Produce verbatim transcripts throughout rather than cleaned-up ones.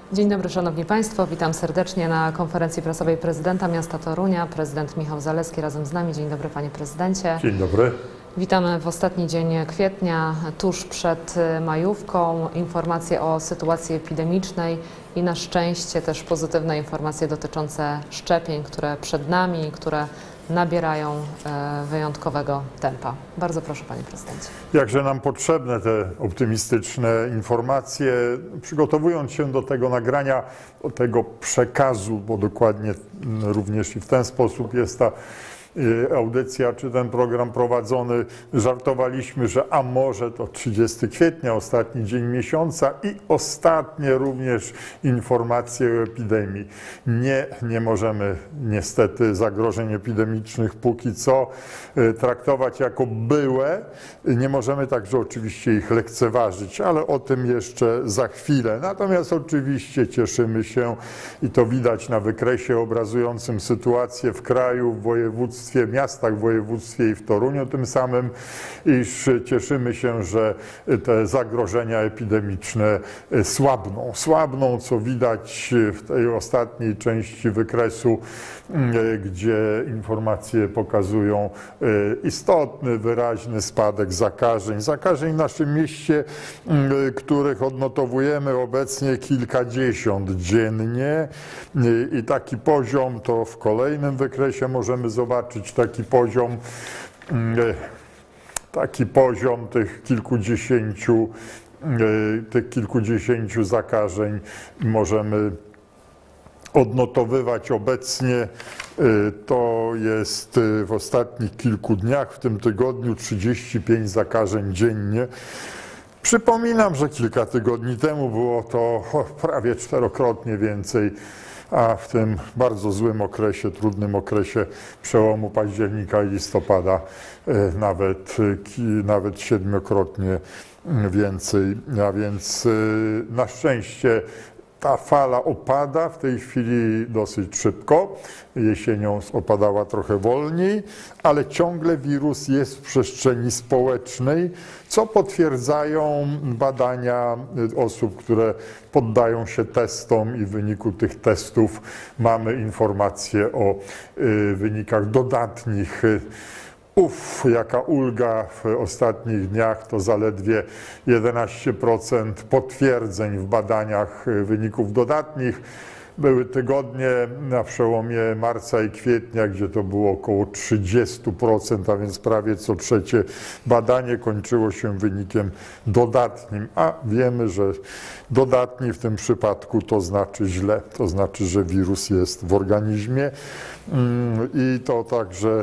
Dzień dobry Szanowni Państwo, witam serdecznie na konferencji prasowej prezydenta miasta Torunia. Prezydent Michał Zalewski razem z nami. Dzień dobry Panie Prezydencie. Dzień dobry. Witamy w ostatni dzień kwietnia, tuż przed majówką. Informacje o sytuacji epidemicznej i na szczęście też pozytywne informacje dotyczące szczepień, które przed nami, które nabierają wyjątkowego tempa. Bardzo proszę Panie Prezydencie. Jakże nam potrzebne te optymistyczne informacje. Przygotowując się do tego nagrania, do tego przekazu, bo dokładnie również i w ten sposób jest ta audycja czy ten program prowadzony, żartowaliśmy, że a może to trzydziestego kwietnia, ostatni dzień miesiąca i ostatnie również informacje o epidemii. Nie, nie możemy niestety zagrożeń epidemicznych póki co traktować jako byłe. Nie możemy także oczywiście ich lekceważyć, ale o tym jeszcze za chwilę. Natomiast oczywiście cieszymy się i to widać na wykresie obrazującym sytuację w kraju, w województwie, w miastach, w województwie i w Toruniu tym samym, iż cieszymy się, że te zagrożenia epidemiczne słabną. Słabną, co widać w tej ostatniej części wykresu, gdzie informacje pokazują istotny, wyraźny spadek zakażeń. Zakażeń w naszym mieście, których odnotowujemy obecnie kilkadziesiąt dziennie i taki poziom to w kolejnym wykresie możemy zobaczyć taki poziom, taki poziom tych kilkudziesięciu, tych kilkudziesięciu zakażeń możemy odnotowywać obecnie. To jest w ostatnich kilku dniach, w tym tygodniu trzydzieści pięć zakażeń dziennie. Przypominam, że kilka tygodni temu było to prawie czterokrotnie więcej, a w tym bardzo złym okresie, trudnym okresie przełomu października i listopada nawet, nawet siedmiokrotnie więcej. A więc na szczęście ta fala opada w tej chwili dosyć szybko. Jesienią opadała trochę wolniej, ale ciągle wirus jest w przestrzeni społecznej, co potwierdzają badania osób, które poddają się testom i w wyniku tych testów mamy informacje o wynikach dodatnich. Uff, jaka ulga w ostatnich dniach, to zaledwie jedenaście procent potwierdzeń w badaniach wyników dodatnich. Były tygodnie na przełomie marca i kwietnia, gdzie to było około trzydzieści procent, a więc prawie co trzecie badanie kończyło się wynikiem dodatnim. A wiemy, że dodatni w tym przypadku to znaczy źle, to znaczy, że wirus jest w organizmie i to także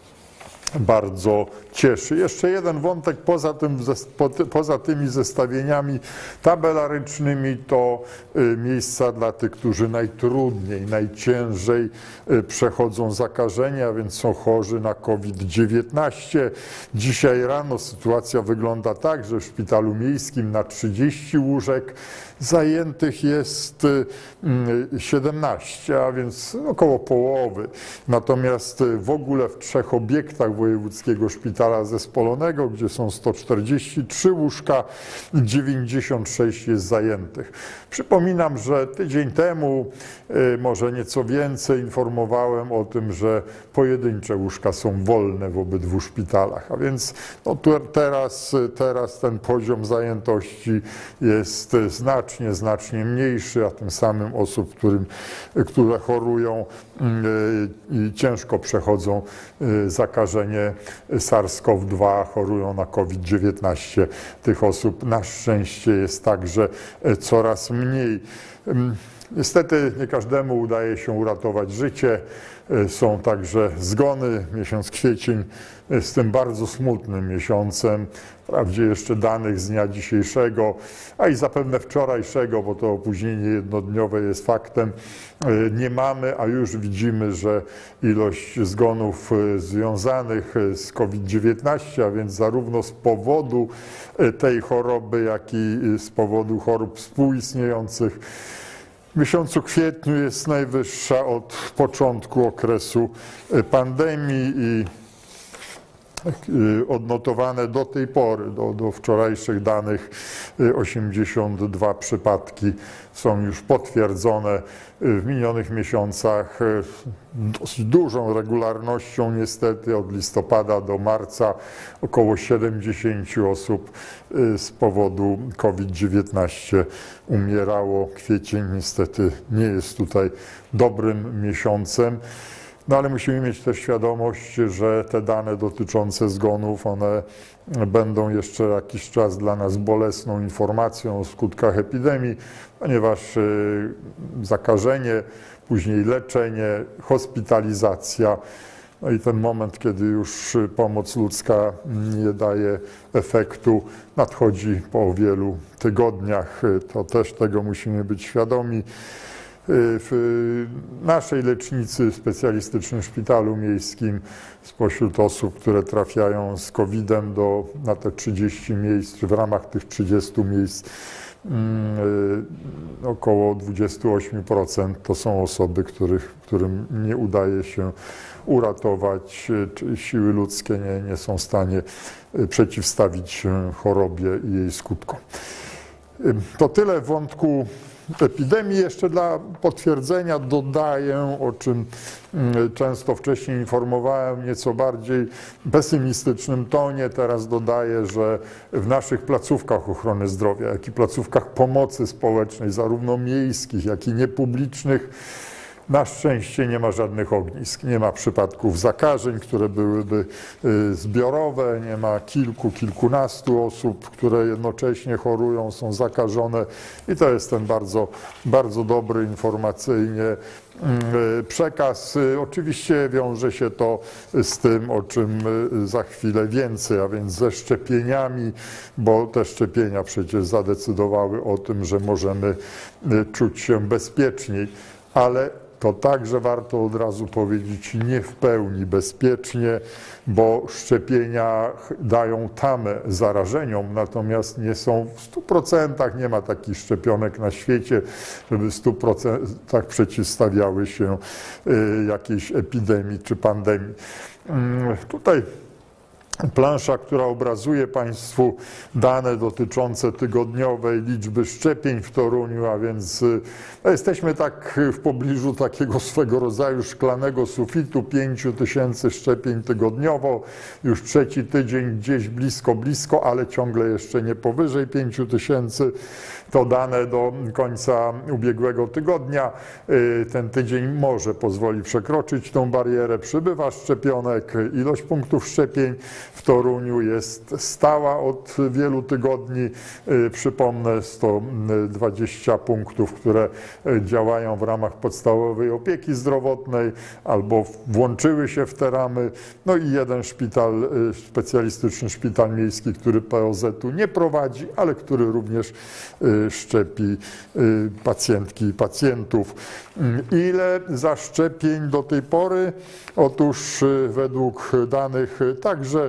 bardzo cieszy. Jeszcze jeden wątek poza, tym, poza tymi zestawieniami tabelarycznymi to miejsca dla tych, którzy najtrudniej, najciężej przechodzą zakażenia, a więc są chorzy na COVID dziewiętnaście. Dzisiaj rano sytuacja wygląda tak, że w szpitalu miejskim na trzydzieści łóżek zajętych jest siedemnaście, a więc około połowy. Natomiast w ogóle w trzech obiektach Wojewódzkiego Szpitala Zespolonego, gdzie są sto czterdzieści trzy łóżka, dziewięćdziesiąt sześć jest zajętych. Przypominam, że tydzień temu, może nieco więcej, informowałem o tym, że pojedyncze łóżka są wolne w obydwu szpitalach, a więc no, teraz, teraz ten poziom zajętości jest znacznie, znacznie mniejszy, a tym samym osób, którym, które chorują i ciężko przechodzą zakażenie SARS-CoV dwa, chorują na COVID dziewiętnaście. Tych osób na szczęście jest także coraz mniej. Niestety nie każdemu udaje się uratować życie. Są także zgony. Miesiąc kwiecień jest tym bardzo smutnym miesiącem. Wprawdzie jeszcze danych z dnia dzisiejszego, a i zapewne wczorajszego, bo to opóźnienie jednodniowe jest faktem, nie mamy, a już widzimy, że ilość zgonów związanych z COVID dziewiętnaście, a więc zarówno z powodu tej choroby, jak i z powodu chorób współistniejących, w miesiącu kwietniu jest najwyższa od początku okresu pandemii i odnotowane do tej pory, do, do wczorajszych danych, osiemdziesiąt dwa przypadki są już potwierdzone w minionych miesiącach dosyć dużą regularnością niestety od listopada do marca około siedemdziesiąt osób z powodu COVID dziewiętnaście umierało. Kwiecień niestety nie jest tutaj dobrym miesiącem. No ale musimy mieć też świadomość, że te dane dotyczące zgonów, one będą jeszcze jakiś czas dla nas bolesną informacją o skutkach epidemii, ponieważ zakażenie, później leczenie, hospitalizacja, no i ten moment, kiedy już pomoc ludzka nie daje efektu, nadchodzi po wielu tygodniach. To też tego musimy być świadomi. W naszej lecznicy w specjalistycznym szpitalu miejskim spośród osób, które trafiają z kowidem do, na te trzydzieści miejsc, czy w ramach tych trzydziestu miejsc yy, około dwadzieścia osiem procent to są osoby, których, którym nie udaje się uratować, czy siły ludzkie nie, nie są w stanie przeciwstawić się chorobie i jej skutkom. To tyle w wątku epidemii. Jeszcze dla potwierdzenia dodaję, o czym często wcześniej informowałem, nieco bardziej pesymistycznym tonie. Teraz dodaję, że w naszych placówkach ochrony zdrowia, jak i placówkach pomocy społecznej, zarówno miejskich, jak i niepublicznych, na szczęście nie ma żadnych ognisk, nie ma przypadków zakażeń, które byłyby zbiorowe, nie ma kilku, kilkunastu osób, które jednocześnie chorują, są zakażone i to jest ten bardzo, bardzo dobry informacyjnie przekaz. Oczywiście wiąże się to z tym, o czym za chwilę więcej, a więc ze szczepieniami, bo te szczepienia przecież zadecydowały o tym, że możemy czuć się bezpieczniej, ale to także warto od razu powiedzieć, nie w pełni bezpiecznie, bo szczepienia dają tamę zarażeniom, natomiast nie są w stu procentach, nie ma takich szczepionek na świecie, żeby w stu procentach przeciwstawiały się jakiejś epidemii czy pandemii. Tutaj plansza, która obrazuje Państwu dane dotyczące tygodniowej liczby szczepień w Toruniu, a więc no jesteśmy tak w pobliżu takiego swego rodzaju szklanego sufitu, pięciu tysięcy szczepień tygodniowo, już trzeci tydzień gdzieś blisko, blisko, ale ciągle jeszcze nie powyżej pięciu tysięcy. To dane do końca ubiegłego tygodnia. Ten tydzień może pozwoli przekroczyć tą barierę. Przybywa szczepionek, ilość punktów szczepień w Toruniu jest stała od wielu tygodni. Przypomnę, sto dwadzieścia punktów, które działają w ramach podstawowej opieki zdrowotnej albo włączyły się w te ramy. No i jeden szpital, specjalistyczny szpital miejski, który P O Z-u nie prowadzi, ale który również szczepi pacjentki i pacjentów. Ile zaszczepień do tej pory? Otóż według danych także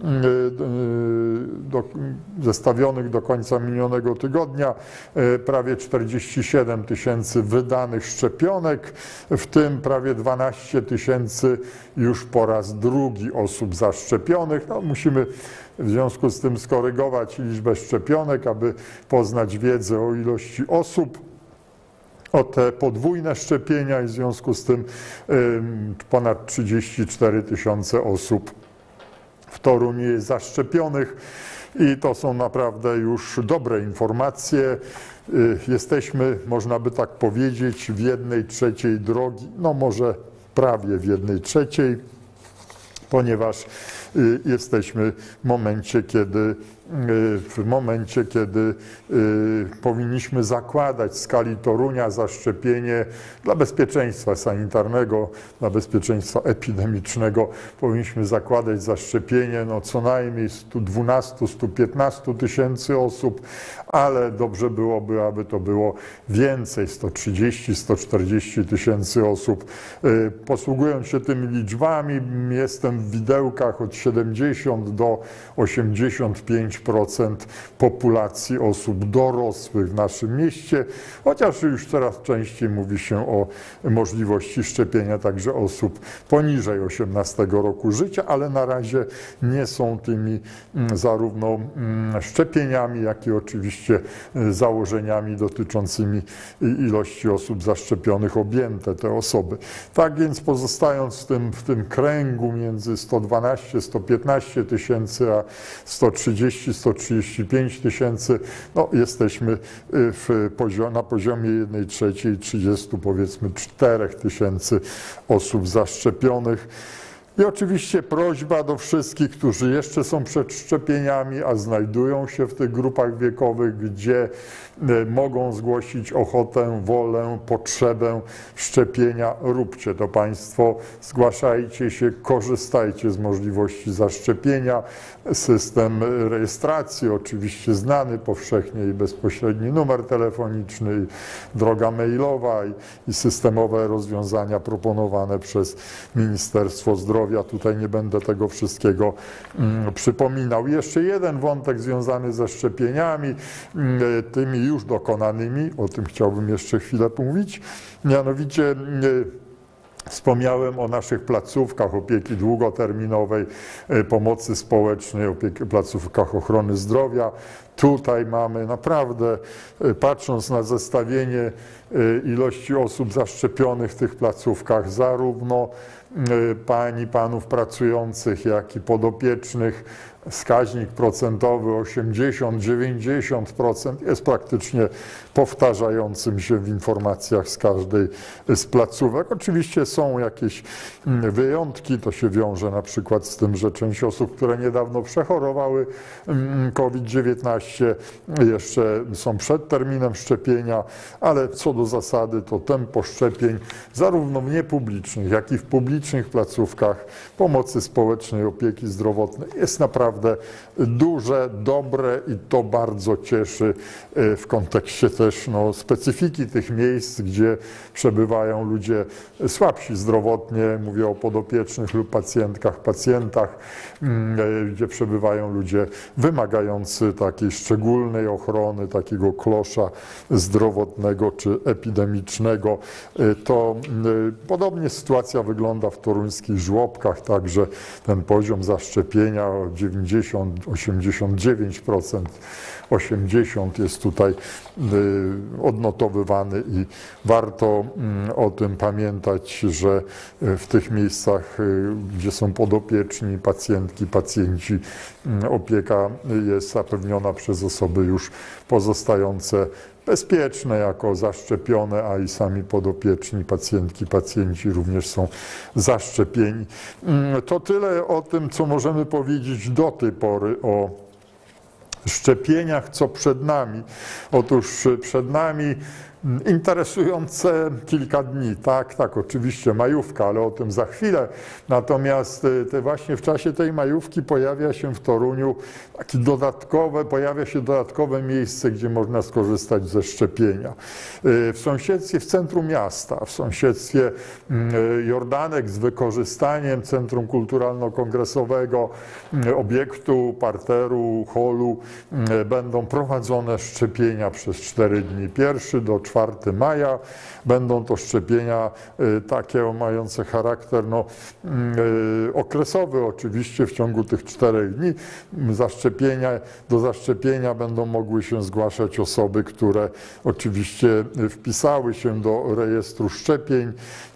do, zestawionych do końca minionego tygodnia prawie czterdzieści siedem tysięcy wydanych szczepionek, w tym prawie dwanaście tysięcy już po raz drugi osób zaszczepionych. No, musimy w związku z tym skorygować liczbę szczepionek, aby poznać wiedzę o ilości osób, o te podwójne szczepienia i w związku z tym ponad trzydzieści cztery tysiące osób w Toruniu jest zaszczepionych i to są naprawdę już dobre informacje. Jesteśmy, można by tak powiedzieć, w jednej trzeciej drogi, no może prawie w jednej trzeciej, ponieważ jesteśmy w momencie, kiedy w momencie, kiedy powinniśmy zakładać w skali Torunia zaszczepienie dla bezpieczeństwa sanitarnego, dla bezpieczeństwa epidemicznego, powinniśmy zakładać zaszczepienie no co najmniej stu dwunastu do stu piętnastu tysięcy osób, ale dobrze byłoby, aby to było więcej, sto trzydzieści do stu czterdziestu tysięcy osób. Posługując się tymi liczbami, jestem w widełkach od siedemdziesiąt do osiemdziesięciu pięciu procent populacji osób dorosłych w naszym mieście, chociaż już coraz częściej mówi się o możliwości szczepienia także osób poniżej osiemnastego roku życia, ale na razie nie są tymi zarówno szczepieniami, jak i oczywiście założeniami dotyczącymi ilości osób zaszczepionych objęte te osoby. Tak więc pozostając w tym, w tym kręgu między sto dwanaście, sto piętnaście tysięcy a sto trzydzieści, sto trzydzieści pięć tysięcy, no jesteśmy w poziom, na poziomie jednej trzeciej, trzydziestu powiedzmy czterech tysięcy osób zaszczepionych. I oczywiście prośba do wszystkich, którzy jeszcze są przed szczepieniami, a znajdują się w tych grupach wiekowych, gdzie mogą zgłosić ochotę, wolę, potrzebę szczepienia. Róbcie to Państwo, zgłaszajcie się, korzystajcie z możliwości zaszczepienia. System rejestracji, oczywiście znany powszechnie i bezpośredni numer telefoniczny, i droga mailowa i, i systemowe rozwiązania proponowane przez Ministerstwo Zdrowia. Tutaj nie będę tego wszystkiego mm, przypominał. Jeszcze jeden wątek związany ze szczepieniami, mm, tymi już dokonanymi, o tym chciałbym jeszcze chwilę mówić, mianowicie y, wspomniałem o naszych placówkach opieki długoterminowej, pomocy społecznej, opieki, placówkach ochrony zdrowia. Tutaj mamy naprawdę, patrząc na zestawienie ilości osób zaszczepionych w tych placówkach, zarówno pań i panów pracujących, jak i podopiecznych, wskaźnik procentowy osiemdziesiąt do dziewięćdziesięciu procent jest praktycznie powtarzającym się w informacjach z każdej z placówek. Oczywiście są jakieś wyjątki, to się wiąże na przykład z tym, że część osób, które niedawno przechorowały COVID dziewiętnaście, jeszcze są przed terminem szczepienia, ale co do zasady to tempo szczepień zarówno w niepublicznych, jak i w publicznych placówkach pomocy społecznej, opieki zdrowotnej jest naprawdę duże, dobre i to bardzo cieszy w kontekście też no, specyfiki tych miejsc, gdzie przebywają ludzie słabsi zdrowotnie, mówię o podopiecznych lub pacjentkach, pacjentach, gdzie przebywają ludzie wymagający takiej szczególnej ochrony, takiego klosza zdrowotnego czy epidemicznego. To podobnie sytuacja wygląda w toruńskich żłobkach, także ten poziom zaszczepienia dziewięćdziesiąt do osiemdziesięciu dziewięciu procent, osiemdziesiąt procent jest tutaj odnotowywany i warto o tym pamiętać, że w tych miejscach, gdzie są podopieczni, pacjentki, pacjenci, opieka jest zapewniona przez osoby już pozostające bezpieczne jako zaszczepione, a i sami podopieczni, pacjentki, pacjenci również są zaszczepieni. To tyle o tym, co możemy powiedzieć do tej pory o szczepieniach, co przed nami. Otóż przed nami interesujące kilka dni, tak, tak, oczywiście majówka, ale o tym za chwilę. Natomiast te właśnie w czasie tej majówki pojawia się w Toruniu takie dodatkowe, pojawia się dodatkowe miejsce, gdzie można skorzystać ze szczepienia. W sąsiedztwie, w centrum miasta, w sąsiedztwie Jordanek z wykorzystaniem Centrum Kulturalno-Kongresowego, obiektu, parteru, holu będą prowadzone szczepienia przez cztery dni. Pierwszy do czwartego maja. Będą to szczepienia takie mające charakter no, okresowy oczywiście w ciągu tych czterech dni. Zaszczepienia, do zaszczepienia będą mogły się zgłaszać osoby, które oczywiście wpisały się do rejestru szczepień,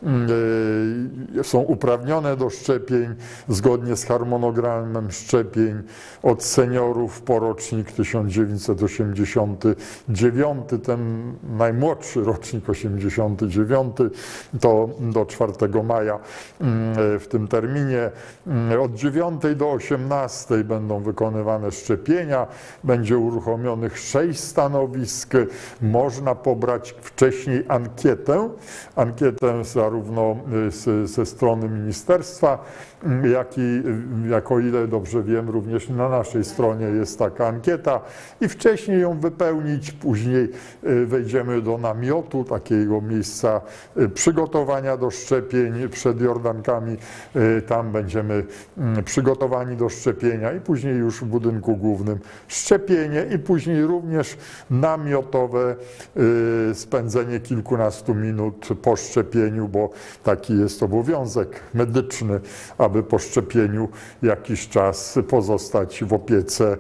są uprawnione do szczepień zgodnie z harmonogramem szczepień od seniorów po rocznik tysiąc dziewięćset osiemdziesiąty dziewiąty, ten najmłodszy rocznik osiemdziesiąty dziewiąty, to do czwartego maja w tym terminie. Od dziewiątej do osiemnastej będą wykonywane szczepienia, będzie uruchomionych sześć stanowisk, można pobrać wcześniej ankietę, ankietę zarówno z, ze strony ministerstwa, jak i, jak o ile dobrze wiem, również na naszej stronie jest taka ankieta i wcześniej ją wypełnić, później wejdziemy do do namiotu, takiego miejsca przygotowania do szczepień przed Jordankami. Tam będziemy przygotowani do szczepienia i później już w budynku głównym szczepienie i później również namiotowe spędzenie kilkunastu minut po szczepieniu, bo taki jest obowiązek medyczny, aby po szczepieniu jakiś czas pozostać w opiece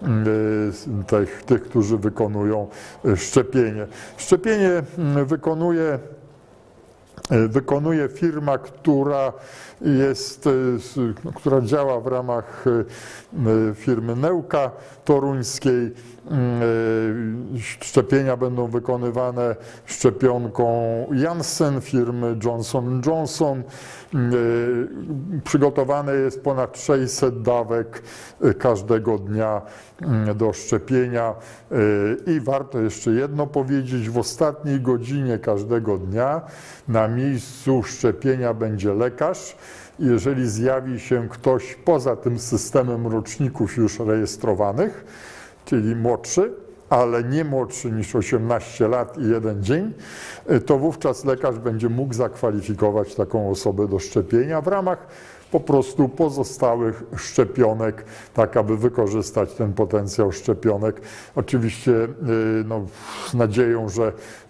tych, tych którzy wykonują szczepienie. Szczepienie wykonuje Wykonuje firma, która jest, która działa w ramach firmy Neuka Toruńskiej. Szczepienia będą wykonywane szczepionką Janssen firmy Johnson and Johnson. Przygotowane jest ponad sześćset dawek każdego dnia do szczepienia i warto jeszcze jedno powiedzieć, w ostatniej godzinie każdego dnia na miejscu szczepienia będzie lekarz. Jeżeli zjawi się ktoś poza tym systemem roczników już rejestrowanych, czyli młodszy, ale nie młodszy niż osiemnaście lat i jeden dzień, to wówczas lekarz będzie mógł zakwalifikować taką osobę do szczepienia w ramach po prostu pozostałych szczepionek, tak aby wykorzystać ten potencjał szczepionek. Oczywiście no, z nadzieją, że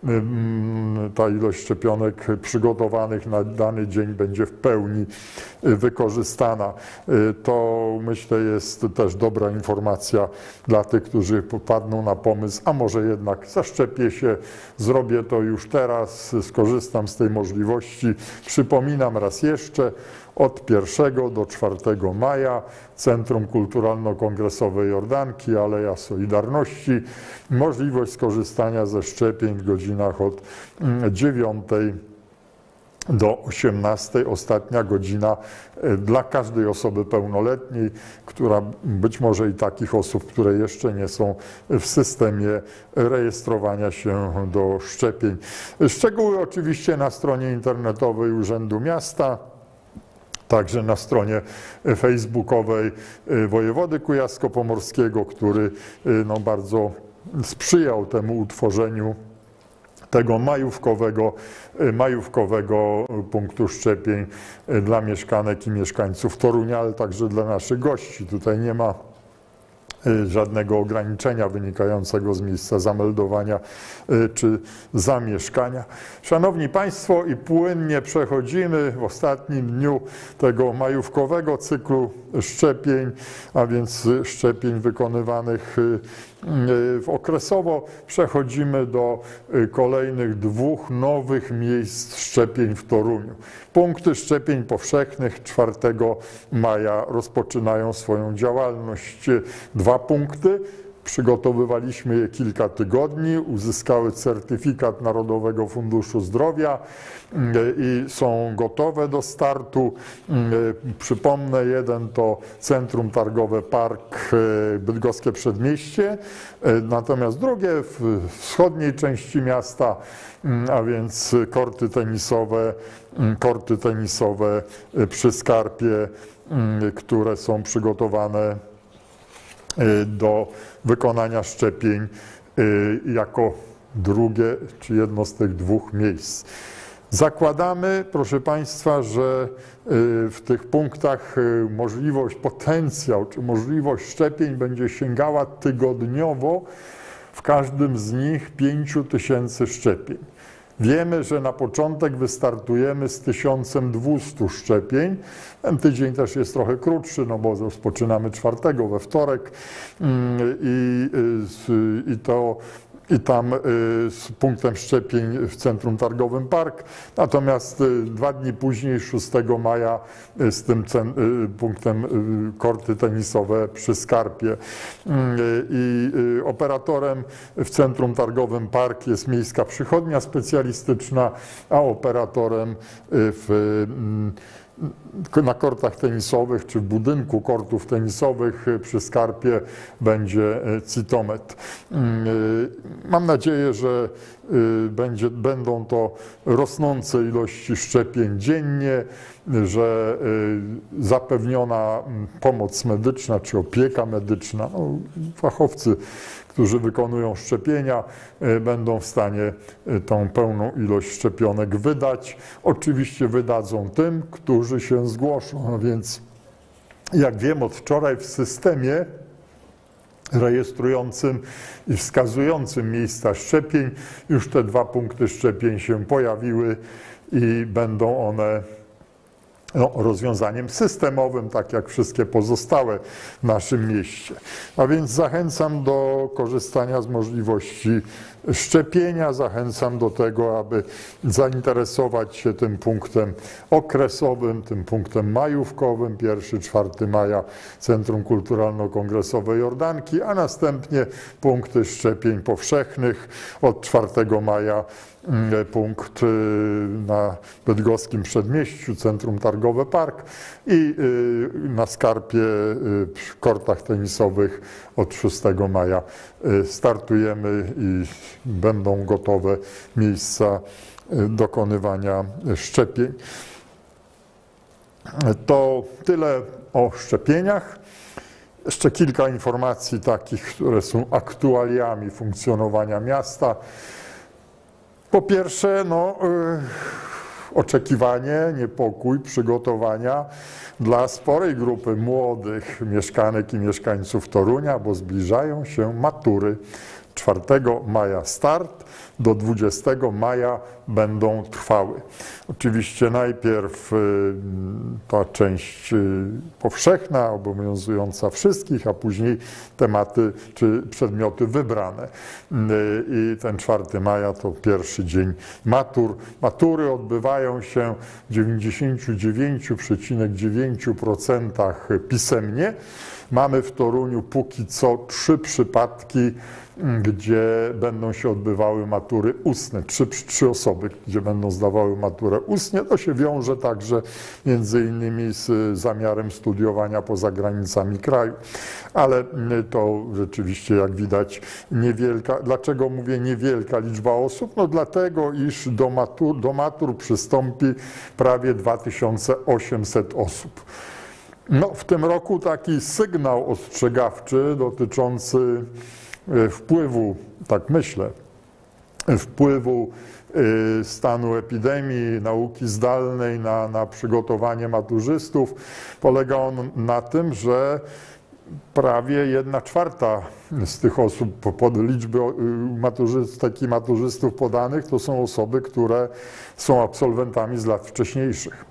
ta ilość szczepionek przygotowanych na dany dzień będzie w pełni wykorzystana. To myślę jest też dobra informacja dla tych, którzy popadną na pomysł, a może jednak zaszczepię się, zrobię to już teraz, skorzystam z tej możliwości. Przypominam raz jeszcze, od pierwszego do czwartego maja Centrum Kulturalno-Kongresowe Jordanki, Aleja Solidarności. Możliwość skorzystania ze szczepień w godzinach od dziewiątej do osiemnastej. Ostatnia godzina dla każdej osoby pełnoletniej, która być może i takich osób, które jeszcze nie są w systemie rejestrowania się do szczepień. Szczegóły oczywiście na stronie internetowej Urzędu Miasta, także na stronie facebookowej wojewody kujawsko-pomorskiego, który no, bardzo sprzyjał temu utworzeniu tego majówkowego, majówkowego punktu szczepień dla mieszkanek i mieszkańców Torunia, ale także dla naszych gości. Tutaj nie ma żadnego ograniczenia wynikającego z miejsca zameldowania czy zamieszkania. Szanowni Państwo, i płynnie przechodzimy w ostatnim dniu tego majówkowego cyklu szczepień, a więc szczepień wykonywanych okresowo, przechodzimy do kolejnych dwóch nowych miejsc szczepień w Toruniu. Punkty szczepień powszechnych czwartego maja rozpoczynają swoją działalność. Dwa punkty. Przygotowywaliśmy je kilka tygodni, uzyskały certyfikat Narodowego Funduszu Zdrowia i są gotowe do startu. Przypomnę, jeden to Centrum Targowe Park Bydgoskie Przedmieście, natomiast drugie w wschodniej części miasta, a więc korty tenisowe, korty tenisowe przy Skarpie, które są przygotowane do wykonania szczepień jako drugie czy jedno z tych dwóch miejsc. Zakładamy, proszę Państwa, że w tych punktach możliwość, potencjał czy możliwość szczepień będzie sięgała tygodniowo w każdym z nich pięciu tysięcy szczepień. Wiemy, że na początek wystartujemy z tysiącem dwustu szczepień. Ten tydzień też jest trochę krótszy, no bo rozpoczynamy czwartego we wtorek i, i to i tam z punktem szczepień w Centrum Targowym Park. Natomiast dwa dni później, szóstego maja, z tym punktem korty tenisowe przy Skarpie. I operatorem w Centrum Targowym Park jest Miejska Przychodnia Specjalistyczna, a operatorem w na kortach tenisowych czy w budynku kortów tenisowych przy Skarpie będzie Citomet. Mam nadzieję, że będzie, będą to rosnące ilości szczepień dziennie, że zapewniona pomoc medyczna czy opieka medyczna, no, fachowcy, którzy wykonują szczepienia, będą w stanie tą pełną ilość szczepionek wydać. Oczywiście wydadzą tym, którzy się zgłoszą, no więc jak wiem, od wczoraj w systemie rejestrującym i wskazującym miejsca szczepień już te dwa punkty szczepień się pojawiły i będą one no, rozwiązaniem systemowym, tak jak wszystkie pozostałe w naszym mieście. A więc zachęcam do korzystania z możliwości szczepienia, zachęcam do tego, aby zainteresować się tym punktem okresowym, tym punktem majówkowym, pierwszego do czwartego maja Centrum Kulturalno-Kongresowe Jordanki, a następnie punkty szczepień powszechnych od czwartego maja punkt na Bydgoskim Przedmieściu, Centrum Targowe Park i na Skarpie przy kortach tenisowych od szóstego maja startujemy i będą gotowe miejsca dokonywania szczepień. To tyle o szczepieniach. Jeszcze kilka informacji takich, które są aktualiami funkcjonowania miasta. Po pierwsze, no, yy, oczekiwanie, niepokój, przygotowania dla sporej grupy młodych mieszkanek i mieszkańców Torunia, bo zbliżają się matury. czwartego maja start, do dwudziestego maja będą trwały. Oczywiście najpierw ta część powszechna, obowiązująca wszystkich, a później tematy czy przedmioty wybrane. I ten czwartego maja to pierwszy dzień matur. Matury odbywają się w dziewięćdziesięciu dziewięciu przecinek dziewięć procent pisemnie. Mamy w Toruniu póki co trzy przypadki, gdzie będą się odbywały matury ustne. Trzy, trzy osoby, gdzie będą zdawały maturę ustnie. To się wiąże także między innymi z zamiarem studiowania poza granicami kraju. Ale to rzeczywiście, jak widać, niewielka. Dlaczego mówię niewielka liczba osób? No dlatego, iż do matur, do matur przystąpi prawie dwa tysiące osiemset osób. No, w tym roku taki sygnał ostrzegawczy dotyczący wpływu, tak myślę, wpływu stanu epidemii, nauki zdalnej na, na przygotowanie maturzystów, polega on na tym, że prawie jedna czwarta z tych osób, pod liczby maturzystek i maturzystów podanych, to są osoby, które są absolwentami z lat wcześniejszych.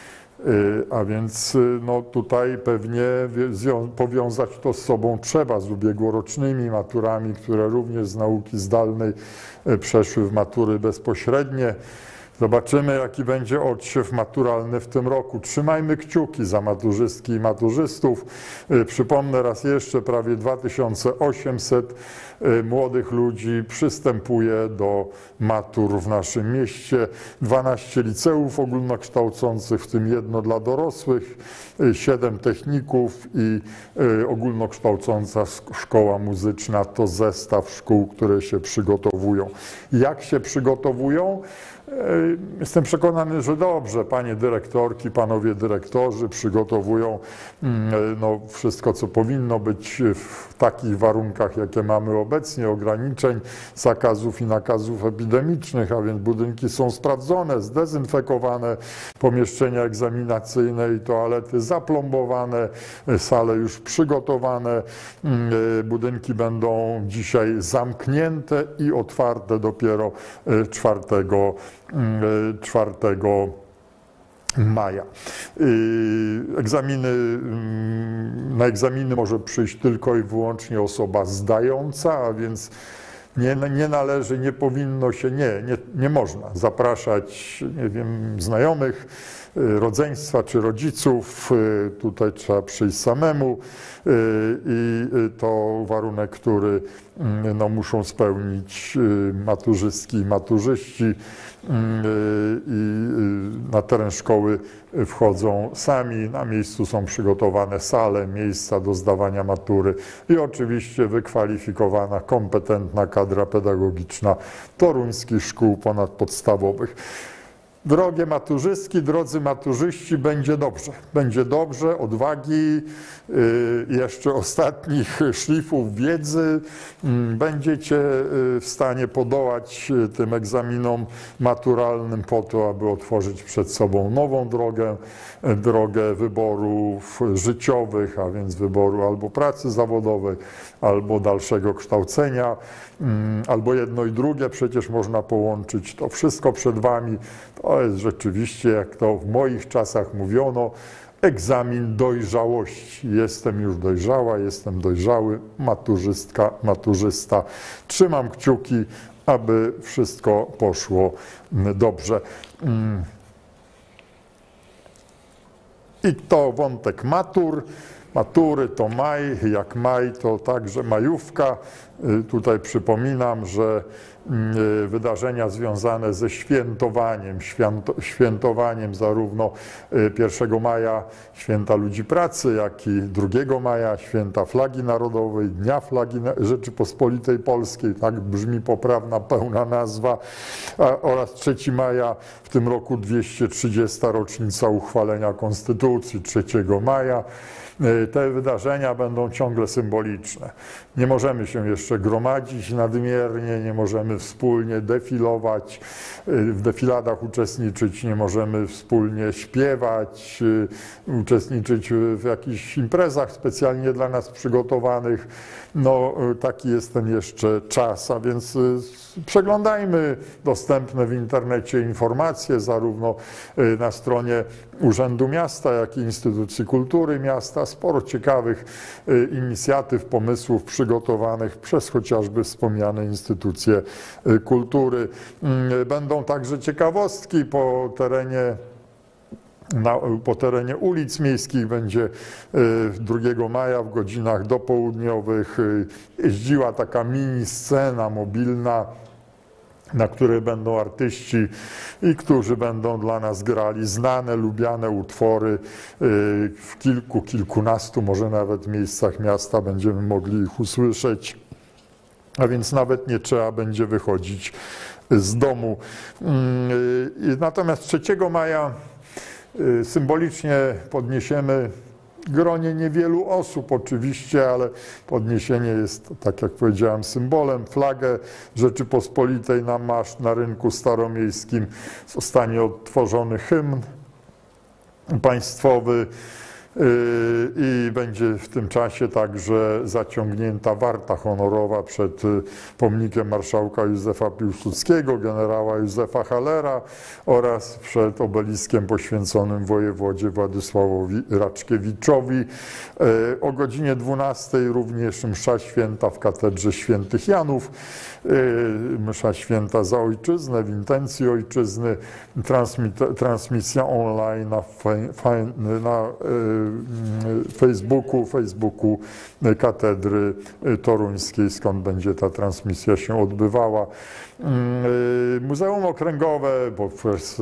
A więc no, tutaj pewnie powiązać to z sobą trzeba, z ubiegłorocznymi maturami, które również z nauki zdalnej przeszły w matury bezpośrednie. Zobaczymy, jaki będzie odsiew maturalny w tym roku. Trzymajmy kciuki za maturzystki i maturzystów. Przypomnę raz jeszcze, prawie dwa tysiące osiemset młodych ludzi przystępuje do matur w naszym mieście. dwanaście liceów ogólnokształcących, w tym jedno dla dorosłych, siedem techników i ogólnokształcąca szkoła muzyczna to zestaw szkół, które się przygotowują. Jak się przygotowują? Jestem przekonany, że dobrze. Panie dyrektorki, panowie dyrektorzy przygotowują no, wszystko, co powinno być w takich warunkach, jakie mamy obecnie, ograniczeń, zakazów i nakazów epidemicznych, a więc budynki są sprawdzone, zdezynfekowane, pomieszczenia egzaminacyjne i toalety zaplombowane, sale już przygotowane. Budynki będą dzisiaj zamknięte i otwarte dopiero czwartego maja. Egzaminy, na egzaminy może przyjść tylko i wyłącznie osoba zdająca, a więc nie, nie należy, nie powinno się, nie, nie, nie można zapraszać, nie wiem, znajomych, rodzeństwa czy rodziców. Tutaj trzeba przyjść samemu i to warunek, który no, muszą spełnić maturzystki i maturzyści i na teren szkoły wchodzą sami, na miejscu są przygotowane sale, miejsca do zdawania matury i oczywiście wykwalifikowana, kompetentna kadra pedagogiczna toruńskich szkół ponadpodstawowych. Drogie maturzystki, drodzy maturzyści, będzie dobrze. Będzie dobrze, odwagi, jeszcze ostatnich szlifów wiedzy. Będziecie w stanie podołać tym egzaminom maturalnym po to, aby otworzyć przed sobą nową drogę, drogę wyborów życiowych, a więc wyboru albo pracy zawodowej, albo dalszego kształcenia, albo jedno i drugie przecież można połączyć. To wszystko przed wami. To jest rzeczywiście, jak to w moich czasach mówiono, egzamin dojrzałości. Jestem już dojrzała, jestem dojrzały, maturzystka, maturzysta. Trzymam kciuki, aby wszystko poszło dobrze. I to wątek matur. Matury to maj, jak maj to także majówka. Tutaj przypominam, że wydarzenia związane ze świętowaniem, świętowaniem zarówno pierwszego maja Święta Ludzi Pracy, jak i drugiego maja Święta Flagi Narodowej, Dnia Flagi Rzeczypospolitej Polskiej, tak brzmi poprawna, pełna nazwa, oraz trzeciego maja, w tym roku dwieście trzydziesta rocznica uchwalenia Konstytucji, trzeciego maja. Te wydarzenia będą ciągle symboliczne. Nie możemy się jeszcze gromadzić nadmiernie, nie możemy wspólnie defilować, w defiladach uczestniczyć, nie możemy wspólnie śpiewać, uczestniczyć w jakichś imprezach specjalnie dla nas przygotowanych. No, taki jest ten jeszcze czas, a więc przeglądajmy dostępne w internecie informacje, zarówno na stronie Urzędu Miasta, jak i instytucji kultury miasta. Sporo ciekawych inicjatyw, pomysłów przygotowanych przez chociażby wspomniane instytucje kultury. Będą także ciekawostki po terenie Na, po terenie ulic miejskich. Będzie drugiego maja w godzinach dopołudniowych jeździła taka mini scena mobilna, na której będą artyści i którzy będą dla nas grali znane, lubiane utwory w kilku, kilkunastu, może nawet miejscach miasta będziemy mogli ich usłyszeć. A więc nawet nie trzeba będzie wychodzić z domu. Natomiast trzeciego maja symbolicznie podniesiemy gronie niewielu osób oczywiście, ale podniesienie jest, tak jak powiedziałem, symbolem. Flagę Rzeczypospolitej na maszt na rynku staromiejskim. Zostanie odtworzony hymn państwowy i będzie w tym czasie także zaciągnięta warta honorowa przed pomnikiem marszałka Józefa Piłsudskiego, generała Józefa Hallera oraz przed obeliskiem poświęconym wojewodzie Władysławowi Raczkiewiczowi. O godzinie dwunastej również msza święta w katedrze świętych Janów. Msza święta za ojczyznę, w intencji ojczyzny, transmisja online na, na Facebooku, Facebooku Katedry Toruńskiej, skąd będzie ta transmisja się odbywała. Muzeum Okręgowe, bo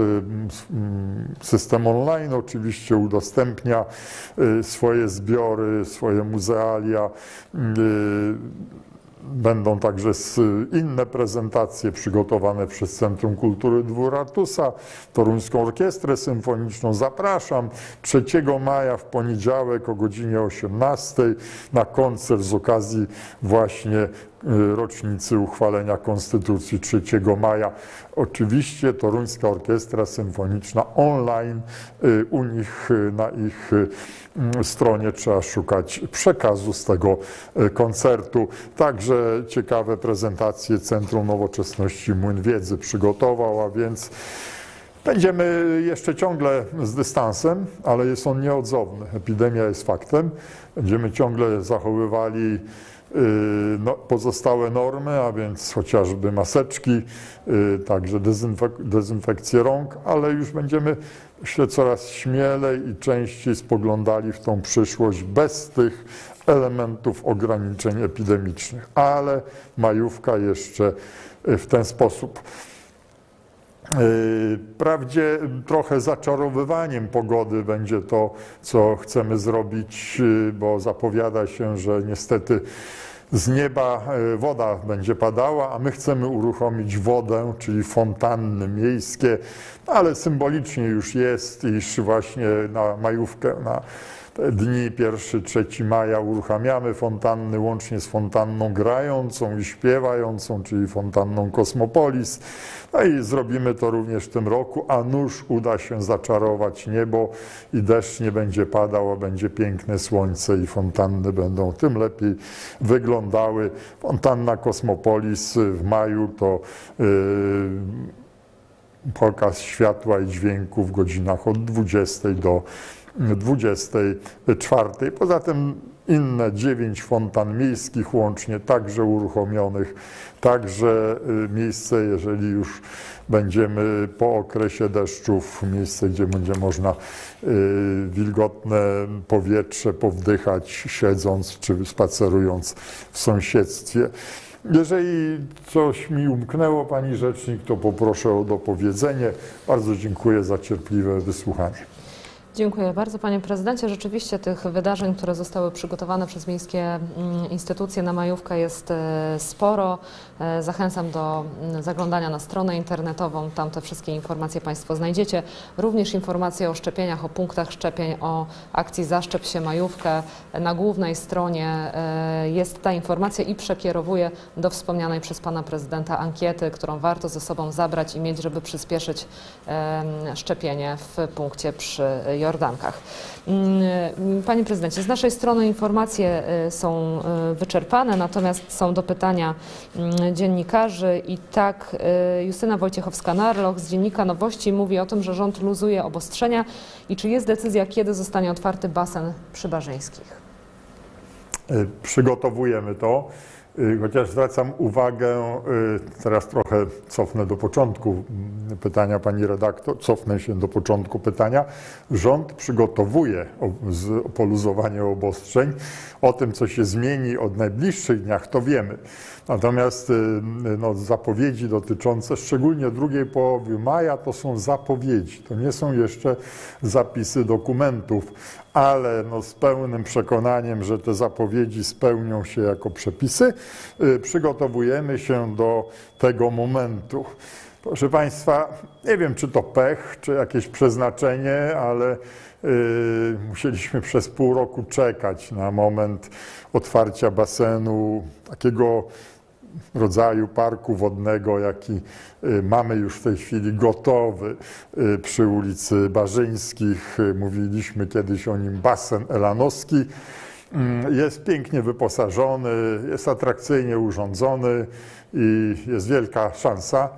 system online oczywiście udostępnia swoje zbiory, swoje muzealia. Będą także inne prezentacje przygotowane przez Centrum Kultury Dwór Artusa, Toruńską Orkiestrę Symfoniczną. Zapraszam trzeciego maja w poniedziałek o godzinie osiemnastej na koncert z okazji właśnie rocznicy uchwalenia Konstytucji trzeciego maja. Oczywiście Toruńska Orkiestra Symfoniczna online, u nich na ich stronie trzeba szukać przekazu z tego koncertu. Także ciekawe prezentacje Centrum Nowoczesności Młyn Wiedzy przygotował, a więc będziemy jeszcze ciągle z dystansem, ale jest on nieodzowny. Epidemia jest faktem. Będziemy ciągle zachowywali no, pozostałe normy, a więc chociażby maseczki, także dezynfek- dezynfekcję rąk, ale już będziemy, myślę, coraz śmielej i częściej spoglądali w tą przyszłość bez tych elementów ograniczeń epidemicznych. Ale majówka jeszcze w ten sposób. Wprawdzie trochę zaczarowywaniem pogody będzie to, co chcemy zrobić, bo zapowiada się, że niestety z nieba woda będzie padała, a my chcemy uruchomić wodę, czyli fontanny miejskie, ale symbolicznie już jest, iż właśnie na majówkę, na te dni pierwszy trzeci maja uruchamiamy fontanny łącznie z fontanną grającą i śpiewającą, czyli fontanną Kosmopolis. No i zrobimy to również w tym roku, a nuż uda się zaczarować niebo i deszcz nie będzie padał, a będzie piękne słońce i fontanny będą tym lepiej wyglądały. Fontanna Kosmopolis w maju to yy, pokaz światła i dźwięku w godzinach od dwudziestej do dwudziestej czwartej. Poza tym inne dziewięć fontan miejskich łącznie, także uruchomionych, także miejsce, jeżeli już będziemy po okresie deszczów, miejsce, gdzie będzie można wilgotne powietrze powdychać, siedząc czy spacerując w sąsiedztwie. Jeżeli coś mi umknęło, pani rzecznik, to poproszę o dopowiedzenie. Bardzo dziękuję za cierpliwe wysłuchanie. Dziękuję bardzo, panie prezydencie. Rzeczywiście tych wydarzeń, które zostały przygotowane przez miejskie instytucje na majówkę jest sporo. Zachęcam do zaglądania na stronę internetową. Tam te wszystkie informacje państwo znajdziecie. Również informacje o szczepieniach, o punktach szczepień, o akcji Zaszczep się majówkę. Na głównej stronie jest ta informacja i przekierowuję do wspomnianej przez pana prezydenta ankiety, którą warto ze sobą zabrać i mieć, żeby przyspieszyć szczepienie w punkcie przy Jordankach. Panie prezydencie, z naszej strony informacje są wyczerpane, natomiast są do pytania dziennikarzy i tak Justyna Wojciechowska-Narloch z Dziennika Nowości mówi o tym, że rząd luzuje obostrzenia i czy jest decyzja, kiedy zostanie otwarty basen przy Barzyńskich? Przygotowujemy to. Chociaż zwracam uwagę, teraz trochę cofnę do początku pytania pani redaktor, cofnę się do początku pytania. Rząd przygotowuje poluzowanie obostrzeń. O tym, co się zmieni od najbliższych dniach, to wiemy. Natomiast no, zapowiedzi dotyczące szczególnie drugiej połowy maja to są zapowiedzi, to nie są jeszcze zapisy dokumentów, ale no, z pełnym przekonaniem, że te zapowiedzi spełnią się jako przepisy, yy, przygotowujemy się do tego momentu. Proszę państwa, nie wiem, czy to pech, czy jakieś przeznaczenie, ale yy, musieliśmy przez pół roku czekać na moment otwarcia basenu, takiego rodzaju parku wodnego, jaki mamy już w tej chwili gotowy przy ulicy Barzyńskich. Mówiliśmy kiedyś o nim basen elanowski. Jest pięknie wyposażony, jest atrakcyjnie urządzony i jest wielka szansa.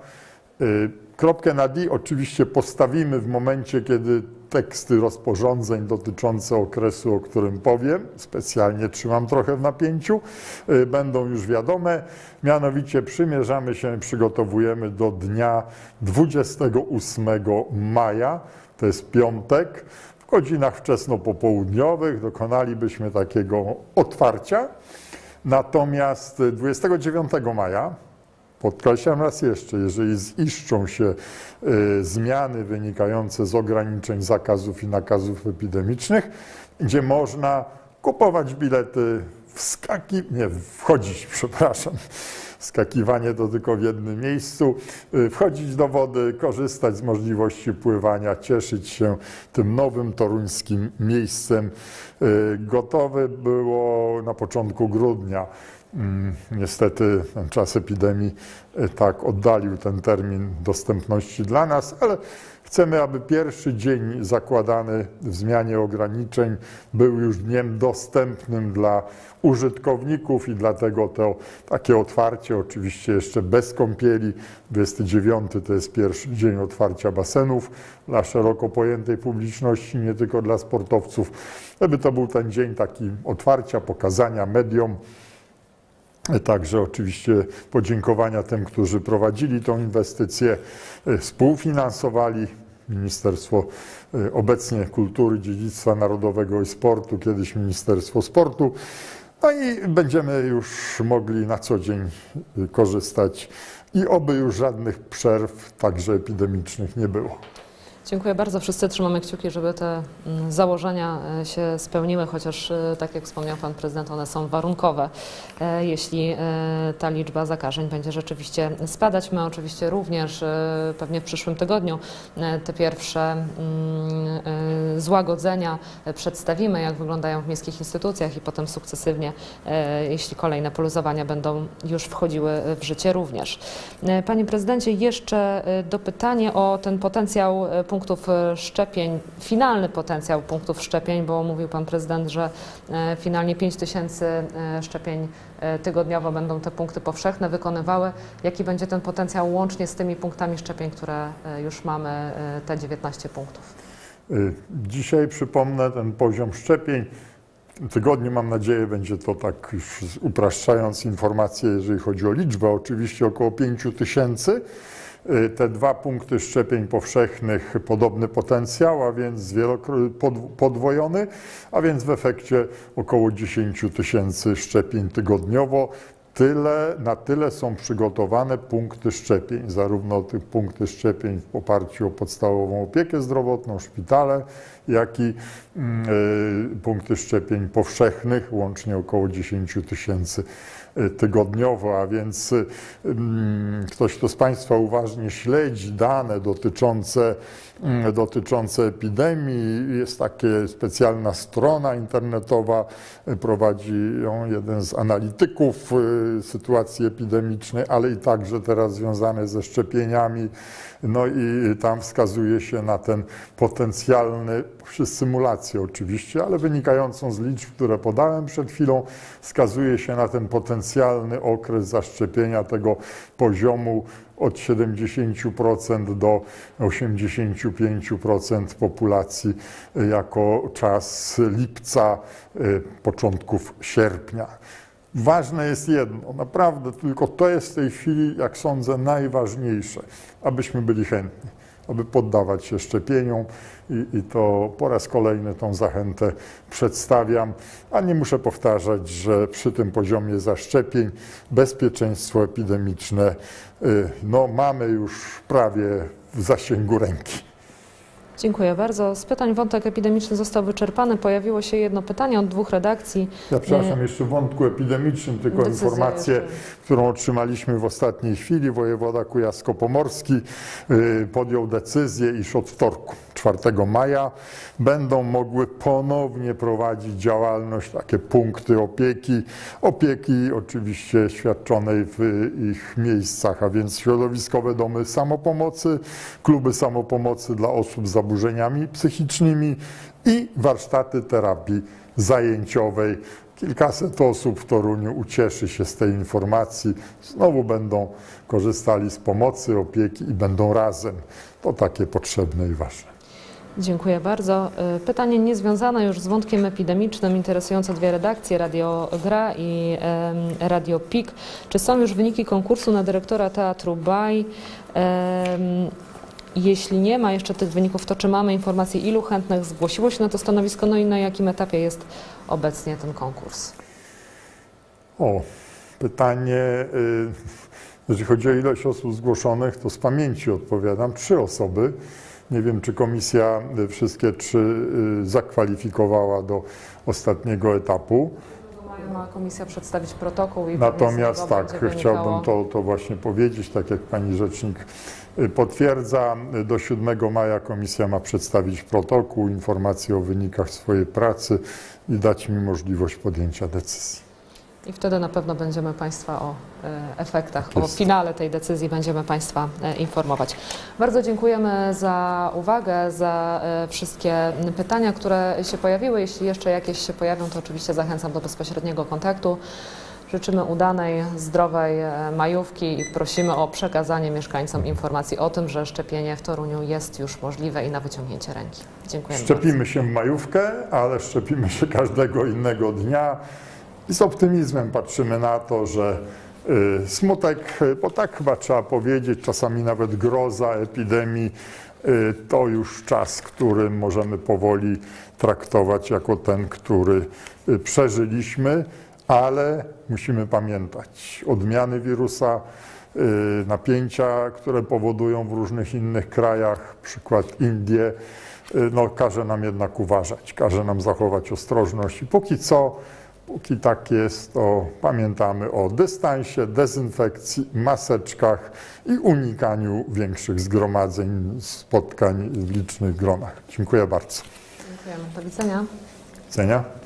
Kropkę na D oczywiście postawimy w momencie, kiedy teksty rozporządzeń dotyczące okresu, o którym powiem, specjalnie trzymam trochę w napięciu, będą już wiadome. Mianowicie przymierzamy się, przygotowujemy do dnia dwudziestego ósmego maja, to jest piątek, w godzinach wczesnopopołudniowych dokonalibyśmy takiego otwarcia. Natomiast dwudziestego dziewiątego maja, podkreślam raz jeszcze, jeżeli ziszczą się y, zmiany wynikające z ograniczeń, zakazów i nakazów epidemicznych, gdzie można kupować bilety, wskaki, nie, wchodzić, przepraszam, wskakiwanie to tylko w jednym miejscu, y, wchodzić do wody, korzystać z możliwości pływania, cieszyć się tym nowym toruńskim miejscem. Y, gotowe było na początku grudnia. Niestety ten czas epidemii tak oddalił ten termin dostępności dla nas, ale chcemy, aby pierwszy dzień zakładany w zmianie ograniczeń był już dniem dostępnym dla użytkowników i dlatego to takie otwarcie, oczywiście jeszcze bez kąpieli, dwudziesty dziewiąty to jest pierwszy dzień otwarcia basenów dla szeroko pojętej publiczności, nie tylko dla sportowców, żeby to był ten dzień taki otwarcia, pokazania mediom. Także oczywiście podziękowania tym, którzy prowadzili tą inwestycję, współfinansowali. Ministerstwo obecnie Kultury, Dziedzictwa Narodowego i Sportu, kiedyś Ministerstwo Sportu. No i będziemy już mogli na co dzień korzystać i oby już żadnych przerw, także epidemicznych, nie było. Dziękuję bardzo. Wszyscy trzymamy kciuki, żeby te mm, założenia e, się spełniły, chociaż e, tak jak wspomniał Pan Prezydent, one są warunkowe. E, Jeśli e, ta liczba zakażeń będzie rzeczywiście spadać, my oczywiście również e, pewnie w przyszłym tygodniu e, te pierwsze mm, e, złagodzenia e, przedstawimy, jak wyglądają w miejskich instytucjach i potem sukcesywnie, e, jeśli kolejne poluzowania będą już wchodziły w życie również. E, Panie Prezydencie, jeszcze e, dopytanie o ten potencjał e, punktów szczepień, finalny potencjał punktów szczepień, bo mówił Pan Prezydent, że e, finalnie pięć tysięcy e, szczepień e, tygodniowo będą te punkty powszechne wykonywały. Jaki będzie ten potencjał łącznie z tymi punktami szczepień, które e, już mamy, e, te dziewiętnaście punktów? Dzisiaj przypomnę ten poziom szczepień. W tym tygodniu, mam nadzieję, będzie to, tak już upraszczając informacje, jeżeli chodzi o liczbę, oczywiście około pięć tysięcy. Te dwa punkty szczepień powszechnych, podobny potencjał, a więc podwojony, a więc w efekcie około dziesięć tysięcy szczepień tygodniowo. Tyle, na tyle są przygotowane punkty szczepień, zarówno tych punkty szczepień w oparciu o podstawową opiekę zdrowotną, szpitale, jak i y, punkty szczepień powszechnych, łącznie około dziesięć tysięcy tygodniowo, a więc y, ktoś, kto z Państwa uważnie śledzi dane dotyczące, y, dotyczące epidemii, jest taka specjalna strona internetowa, y, prowadzi ją jeden z analityków y, sytuacji epidemicznej, ale i także teraz związane ze szczepieniami. No i tam wskazuje się na ten potencjalny, przez symulację oczywiście, ale wynikającą z liczb, które podałem przed chwilą, wskazuje się na ten potencjalny okres zaszczepienia tego poziomu od siedemdziesięciu procent do osiemdziesięciu pięciu procent populacji jako czas lipca, początków sierpnia. Ważne jest jedno, naprawdę tylko to jest w tej chwili, jak sądzę, najważniejsze, abyśmy byli chętni, aby poddawać się szczepieniom i, i to po raz kolejny tą zachętę przedstawiam, a nie muszę powtarzać, że przy tym poziomie zaszczepień bezpieczeństwo epidemiczne no, mamy już prawie w zasięgu ręki. Dziękuję bardzo. Z pytań wątek epidemiczny został wyczerpany. Pojawiło się jedno pytanie od dwóch redakcji. Ja przepraszam, jeszcze w wątku epidemicznym, tylko Decyzja informację, jeszcze. którą otrzymaliśmy w ostatniej chwili. Wojewoda kujawsko-pomorski podjął decyzję, iż od wtorku, czwartego maja, będą mogły ponownie prowadzić działalność, takie punkty opieki, opieki oczywiście świadczonej w ich miejscach, a więc środowiskowe domy samopomocy, kluby samopomocy dla osób z zaburzeniami psychicznymi i warsztaty terapii zajęciowej. Kilkaset osób w Toruniu ucieszy się z tej informacji. Znowu będą korzystali z pomocy, opieki i będą razem. To takie potrzebne i ważne. Dziękuję bardzo. Pytanie niezwiązane już z wątkiem epidemicznym, interesujące dwie redakcje, Radio Gra i e, Radio P I K. Czy są już wyniki konkursu na dyrektora Teatru Baj? E, Jeśli nie ma jeszcze tych wyników, to czy mamy informację, ilu chętnych zgłosiło się na to stanowisko, no i na jakim etapie jest obecnie ten konkurs? O, pytanie, jeżeli chodzi o ilość osób zgłoszonych, to z pamięci odpowiadam, trzy osoby. Nie wiem, czy komisja wszystkie trzy zakwalifikowała do ostatniego etapu. Ma komisja przedstawić protokół i natomiast tak, chciałbym to, to właśnie powiedzieć, tak jak pani rzecznik potwierdza, do siódmego maja komisja ma przedstawić protokół, informację o wynikach swojej pracy i dać mi możliwość podjęcia decyzji. I wtedy na pewno będziemy Państwa o efektach, o finale tej decyzji będziemy Państwa informować. Bardzo dziękujemy za uwagę, za wszystkie pytania, które się pojawiły. Jeśli jeszcze jakieś się pojawią, to oczywiście zachęcam do bezpośredniego kontaktu. Życzymy udanej, zdrowej majówki i prosimy o przekazanie mieszkańcom informacji o tym, że szczepienie w Toruniu jest już możliwe i na wyciągnięcie ręki. Dziękujemy Szczepimy bardzo. się w majówkę, ale szczepimy się każdego innego dnia i z optymizmem patrzymy na to, że y, smutek, bo tak chyba trzeba powiedzieć, czasami nawet groza epidemii, y, to już czas, który możemy powoli traktować jako ten, który y, przeżyliśmy. Ale musimy pamiętać, odmiany wirusa napięcia, które powodują w różnych innych krajach, przykład Indie, no, każe nam jednak uważać, każe nam zachować ostrożność i póki co, póki tak jest, to pamiętamy o dystansie, dezynfekcji, maseczkach i unikaniu większych zgromadzeń, spotkań w licznych gronach. Dziękuję bardzo. Dziękujemy. Do widzenia. Do widzenia.